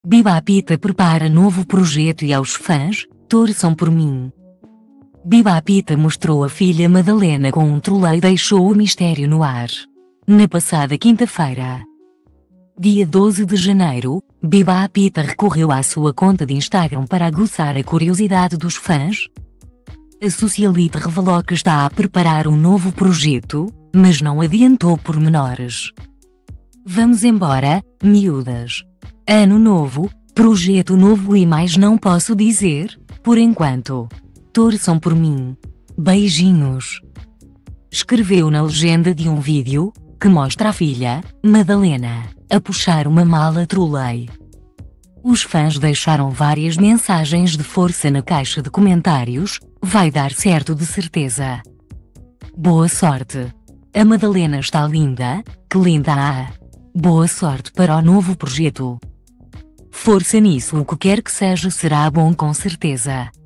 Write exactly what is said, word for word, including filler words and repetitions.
Biba Pita prepara novo projeto e aos fãs, torçam por mim. Biba Pita mostrou a filha Madalena com um trolei e deixou o mistério no ar. Na passada quinta-feira, dia doze de janeiro, Biba Pita recorreu à sua conta de Instagram para aguçar a curiosidade dos fãs. A socialite revelou que está a preparar um novo projeto, mas não adiantou pormenores. Vamos embora, miúdas. Ano novo, projeto novo e mais não posso dizer, por enquanto. Torçam por mim. Beijinhos. Escreveu na legenda de um vídeo, que mostra a filha, Madalena, a puxar uma mala trolei. Os fãs deixaram várias mensagens de força na caixa de comentários, vai dar certo de certeza. Boa sorte. A Madalena está linda, que linda ah! Boa sorte para o novo projeto. Força nisso, o que quer que seja será bom com certeza.